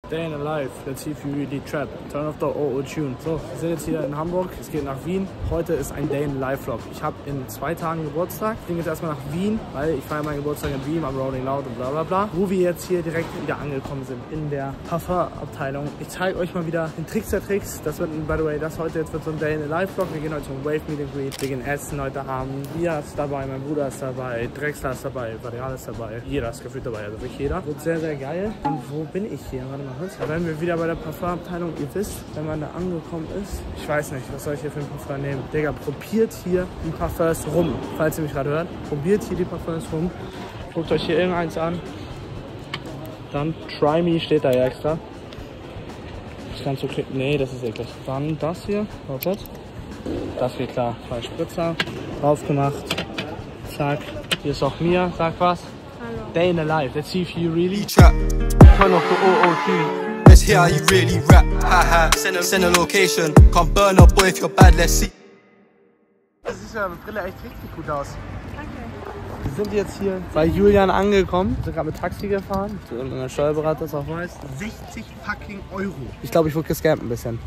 Day in a life, let's see if you really trap. Turn off the OO tune. So, wir sind jetzt hier in Hamburg, es geht nach Wien. Heute ist ein Day in a life Vlog. Ich habe in 2 Tagen Geburtstag. Ich bin jetzt erstmal nach Wien, weil ich feiere meinen Geburtstag in Wien am Rolling Loud und bla bla bla. Wo wir jetzt hier direkt wieder angekommen sind in der Parfum-Abteilung. Ich zeige euch mal wieder den Tricks der Tricks. Das wird, by the way, das heute jetzt wird so ein Day in a life Vlog. Wir gehen heute zum Wave Meet and Greet. Wir gehen essen heute Abend. Lia ist dabei, mein Bruder ist dabei, Drexler ist dabei, Varial ist dabei. Jeder ist gefühlt dabei, also wirklich jeder. Wird sehr, sehr geil. Und wo bin ich hier? Warte mal kurz. Da werden wir wieder bei der Parfumabteilung. Ihr wisst, wenn man da angekommen ist, ich weiß nicht, was soll ich hier für ein Parfum nehmen? Digga, probiert hier die Parfums rum. Falls ihr mich gerade hört, probiert hier die Parfums rum. Guckt euch hier irgendeins an. Dann Try Me steht da ja extra. Ich kann so klicken. Nee, das ist eklig. Dann das hier. Wartet. Das geht klar. 2 Spritzer. Drauf gemacht. Zack. Hier ist auch Mia. Sag was. Hallo. Day in a life. Let's see if you really trap. Turn off the OOT. Let's hear how you really rap. Haha. Send a location. Can't burn up, boy, if you're bad, let's see. Das sieht ja mit Brille echt richtig gut aus. Danke. Wir sind jetzt hier bei Julian angekommen. Wir sind gerade mit Taxi gefahren. So, und der Steuerberater das auch weiß. 60 fucking Euro. Ich glaube, ich wurde gescampt ein bisschen.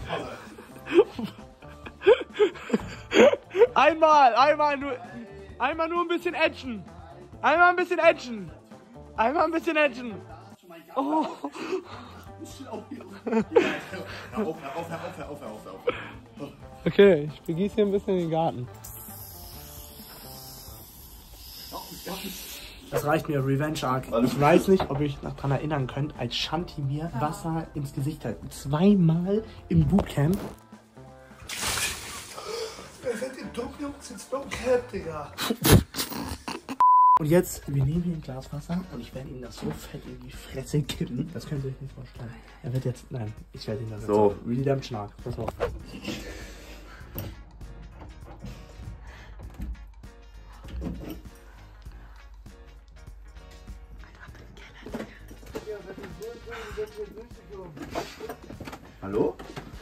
Einmal nur ein bisschen edgen. Einmal ein bisschen edgen. Oh. Hör auf. Okay, ich begieße hier ein bisschen den Garten. Das reicht mir, Revenge Arc. Ich weiß nicht, ob ihr euch noch daran erinnern könnt, als Shanti mir Wasser ins Gesicht hat. 2-mal im Bootcamp. Wir sind die dummen Jungs ins Bootcamp, Digga. Und jetzt, wir nehmen hier ein Glas Wasser und ich werde ihm das so fett in die Fresse kippen. Das könnt ihr euch nicht vorstellen. Er wird jetzt, nein, ich werde ihn das So. jetzt Redemption Arc. Pass auf. Hallo?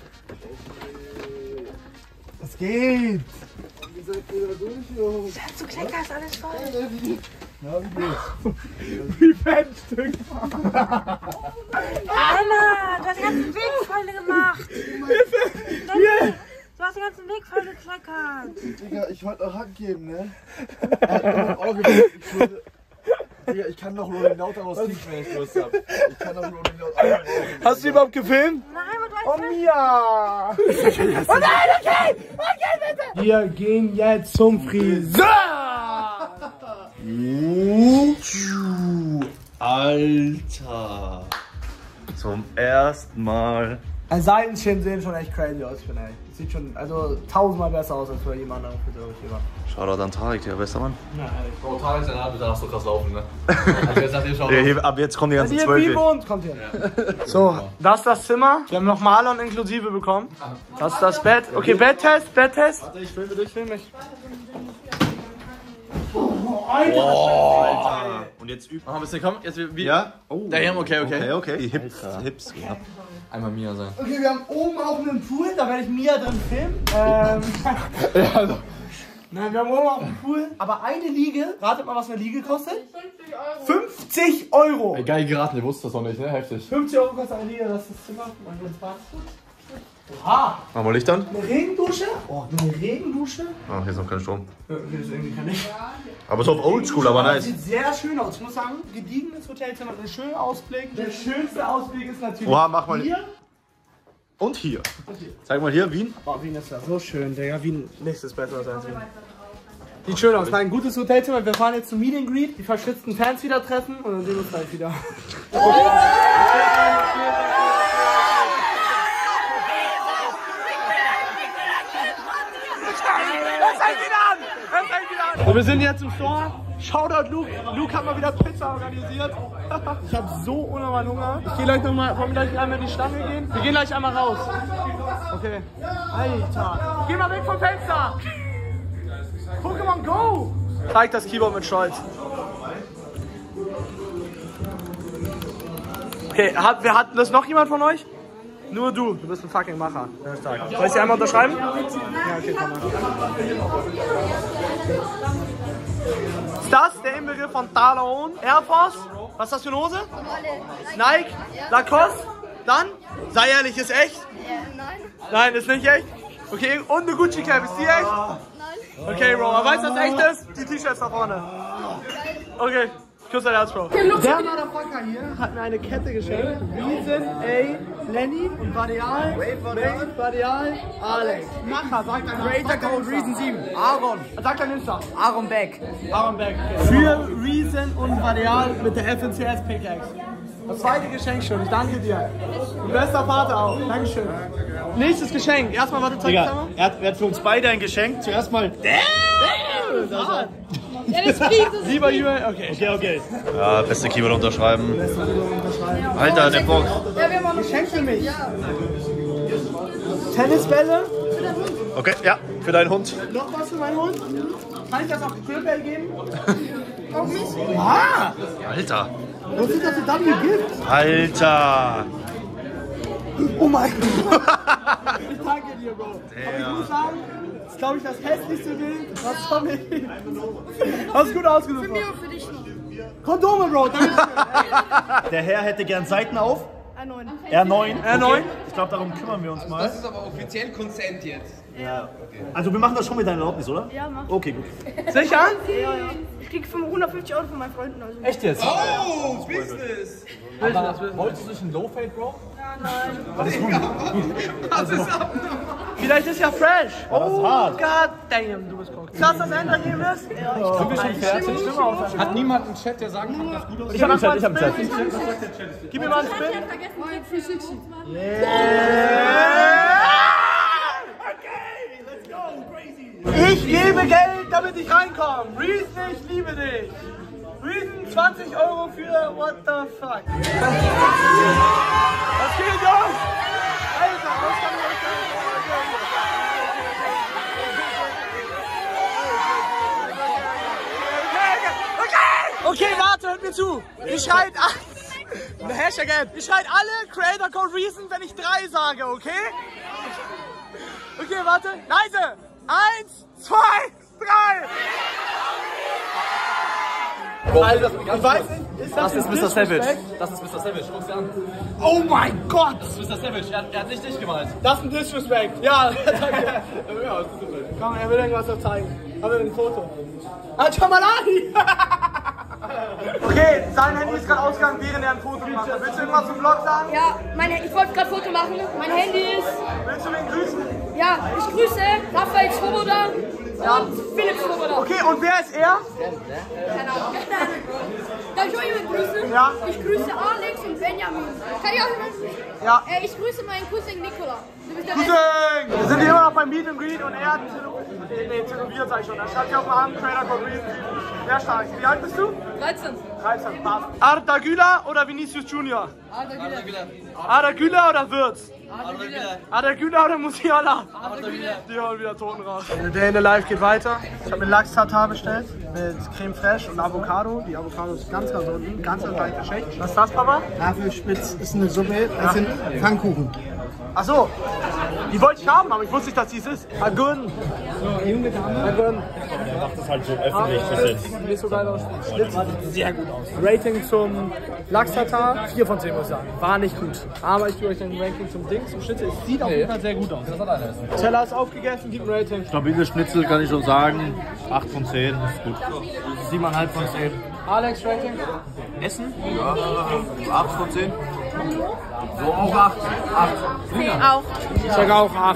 Was geht? Wie seid ihr da durch, Jungs? Schatz, du kleckerst alles voll. Ja, wie geht's? Revenge-Stück. Anna, du hast den ganzen Weg voll gemacht. Du hast den ganzen Weg voll gekleckert. Digga, ich wollte auch Hand geben, ne? Er hat mir Digga, ich kann doch Rolling Loud daraus kriegen, wenn ich Lust hab. Ich kann doch Rolling Loud daraus. Hast du überhaupt gefilmt? Nein, aber du Oh, hast Mia! Oh nein, okay! Okay, bitte! Wir gehen jetzt zum Friseur! Alter! Zum ersten Mal. Also Seitenschirm sehen schon echt crazy aus, finde ich. Das sieht schon, also 1000-mal besser aus als bei jedem anderen Friseur. Shoutout an Tarek, der bester Mann. Bro, Tarek sein Abend danach so krass laufen, ne? Also jetzt nachdem schon. Ab jetzt kommen die ganzen Hier 12. wohnt, kommt hier. So, das ist das Zimmer. Wir haben noch Marlon inklusive bekommen. Das ist das Bett. Okay, Betttest. Warte, ich filme mich. Alter! Und jetzt üben. Mach ein bisschen, komm, jetzt wie. Ja? Oh. Damn, okay. Okay. Die Hips. Ja. Einmal Mia sein. Okay, wir haben oben auch einen Pool, da werde ich Mia drin filmen. Ja, also. Nein, wir haben oben auch einen Pool. Aber eine Liege, ratet mal, was eine Liege kostet? 50 Euro! Ey, geil geraten, ihr wusstet das noch nicht, ne? Heftig. 50 Euro kostet eine Liege, das ist das Zimmer. Machen wir ins Bad. Oha! Machen wir Licht an? Eine Regendusche? Oh, eine Regendusche? Ach, hier ist noch kein Strom. Hier ist irgendwie kein Licht. Aber so auf Oldschool, aber nice. Sieht sehr schön aus. Ich muss sagen, gediegenes Hotelzimmer, einen schönen Ausblick. Der schönste Ausblick ist natürlich Oha, mach mal hier. Und hier. Zeig mal hier, Wien. Oh, Wien ist ja so schön, Digga. Wien, nichts ist besser als Wien. Sieht schön aus. Nein, gutes Hotelzimmer. Wir fahren jetzt zum Meet and Greet, die verschwitzten Fans wieder treffen und dann sehen wir uns gleich wieder. So, wir sind jetzt im Store. Shoutout Luke. Luke hat mal wieder Pizza organisiert. Ich habe so unnormal Hunger. Ich gehe gleich nochmal, wollen wir gleich einmal in die Stange gehen? Wir gehen gleich einmal raus. Okay. Alter. Geh mal weg vom Fenster. Pokémon Go. Zeig das Keyboard mit Stolz. Okay, hat das noch jemand von euch? Nur du bist ein fucking Macher. Soll ich sie einmal unterschreiben? Ja, okay, komm mal. Ist das der Inbegriff von Talon? Air Force? Was ist das für eine Hose? Nike? Lacoste? Dann? Sei ehrlich, ist echt? Nein. Nein, ist nicht echt? Okay, und eine Gucci Cap, ist die echt? Nein. Okay, Bro, aber weißt du, was echt ist? Die T-Shirts da vorne. Okay, küss dein Herz, Bro. Der Motherfucker hier hat mir eine Kette geschenkt. Reason, A, Lenny und Vadial, Alex. Macher, sagt dein Creator Code Reason 7. Aaron. Sag dein Insta. Aaron Beck. Aaron Beck. Für Reason und Vadial mit der FNCS Pickaxe. Das zweite Geschenk schon, ich danke dir. Und bester Vater auch, Dankeschön. Nächstes Geschenk, erstmal, warte, zeig mal. Er hat für uns beide ein Geschenk. Zuerst mal. Ja, das fliegt. Lieber Jürgen, okay. Ja, beste Keyword unterschreiben. Alter, der Bock. Ja, wir haben auch noch Geschenk für mich. Tennisbälle. Okay, ja, für deinen Hund. Noch was für meinen Hund? Kann ich das auch Grillbell geben? Auch mich. Ah! Alter. Was ist das für W-Gift? Alter. Oh mein Gott. Ich danke dir, Bro. Aber ich muss sagen, das ist, glaube ich, das hässlichste Bild, was von mir gibt. Hast du gut ausgesucht, Bro. Für mich und für dich noch. Kondome, Bro. Dankeschön. Der Herr hätte gern Seiten auf. R9. R9. R9. Okay. Ich glaube, darum kümmern wir uns mal. Das ist aber offiziell Consent jetzt. Ja. Also wir machen das schon mit deiner Erlaubnis, oder? Ja, mach. Okay, gut. Sicher? Ja. Ich krieg 150 € von meinen Freunden. Also. Echt jetzt? Oh, Business! Aber wolltest du nicht ein Low-Fade, Bro? Vielleicht ist ja fresh. Das ist hart. God damn, du bist cool. Krass, das Endergebnis? Ja, ich bin schon fertig. Hat niemand einen Chat, der sagen kann, dass gut aussieht? Ich hab einen Chat. Gib mir mal einen Spin. Vergessen, Ich gebe Geld, damit ich reinkomme. Reason, ich liebe dich. Reason, 20 € für what the fuck. Was geht, Jungs? Alter, was kann ich Okay, warte, hört mir zu. Ich schreit ihr schreit alle Creator Code Reason, wenn ich 3 sage, okay? Okay, warte. Leise. 1, 2, 3. Alter, ich weiß nicht, ist das ist Mr. Savage. Das ist Mr. Savage, guck's dir an. Oh mein Gott! Das ist Mr. Savage, er hat nicht dich gemalt. Das ist ein Disrespect. Ja, danke. Komm, er will irgendwas noch zeigen. Haben wir ein Foto? Al-Jamalani! Okay, sein Handy ist gerade ausgegangen, während er ein Foto macht. Willst du irgendwas zum Vlog sagen? Ja, ich wollte gerade Foto machen. Mein Handy ist. Willst du wen grüßen? Ja, ich grüße Raphael Svoboda und Philipp Svoboda. Okay, und wer ist er? Keine Ahnung. Darf ich auch jemanden grüßen? Ja. Ich grüße Alex und Benjamin. Kann ich auch jemanden? Ja. Ich grüße meinen Cousin Nikola. Du bist der Cousin! Wir sind hier immer noch beim Meet and Greet und er hat tätowiert, sag ich schon. Er schreibt hier auf dem Arm Creator Code Reason. Sehr stark. Wie alt bist du? 13. 13, passt. Arda Güler oder Vinicius Junior? Arda Güler. Arda Güler oder Wirtz? Arda Güler. Arda Güler oder Musiala? Arda Güler. Die hauen wieder Toten raus. Der Day in the Life geht weiter. Ich habe mir Lachs-Tartar bestellt mit Creme Fraiche und Avocado. Die Avocado ist ganz unten, ganz leicht gescheckt. Was ist das, Papa? Haferspitz ist eine Suppe, das sind Pfannkuchen. Ach so, die wollte ich haben, aber ich wusste nicht, dass dies ist. Agün. Junge Dame. Agün. Er macht das halt so öffentlich. Sieht nicht so geil aus. Schnitz sieht sehr gut aus. Rating zum Lachs-Tartar, 4 von 10 muss ich sagen. War nicht gut. Aber ich tue euch ein Ranking zum Ding, zum Schnitzel. Es sieht auf jeden Fall sehr gut aus. Teller ist aufgegessen, gibt ein Rating. Stabiles Schnitzel kann ich schon sagen. 8 von 10, ist gut. 7,5 von 10. Alex, Rating? Essen? Ja, 8 von 10. So auch 8. 8. Auch. Ich sage auch 8.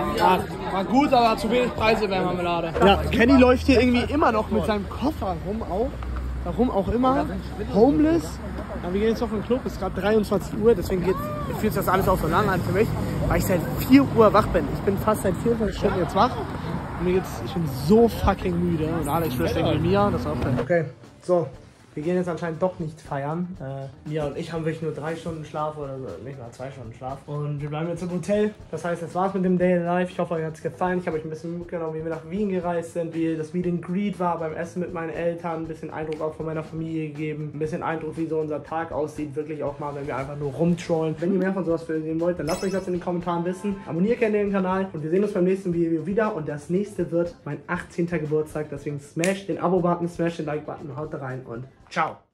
War gut, aber zu wenig Preise bei Marmelade. Ja, Kenny läuft hier irgendwie immer noch mit seinem Koffer rum auch. Warum auch immer. Homeless. Aber wir gehen jetzt auf den Club, es ist gerade 23 Uhr, deswegen fühlt sich das alles auch so lang an für mich, weil ich seit 4 Uhr wach bin. Ich bin fast seit 24 Stunden jetzt wach. Und mir geht's, ich bin so fucking müde. Und Alex schläft irgendwie mit mir, das ist auch fein. Okay, so. Wir gehen jetzt anscheinend doch nicht feiern. Mia und ich haben wirklich nur 3 Stunden Schlaf oder so, nicht mal 2 Stunden Schlaf. Und wir bleiben jetzt im Hotel. Das heißt, das war's mit dem Day in Life. Ich hoffe, euch hat es gefallen. Ich habe euch ein bisschen mitgenommen, wie wir nach Wien gereist sind, wie das Meet and Greet war beim Essen mit meinen Eltern. Ein bisschen Eindruck auch von meiner Familie gegeben. Ein bisschen Eindruck, wie so unser Tag aussieht. Wirklich auch mal, wenn wir einfach nur rumtrollen. Wenn ihr mehr von sowas sehen wollt, dann lasst euch das in den Kommentaren wissen. Abonniert gerne den Kanal und wir sehen uns beim nächsten Video wieder. Und das nächste wird mein 18. Geburtstag. Deswegen smash den Abo-Button, smash den Like-Button, haut rein und ciao.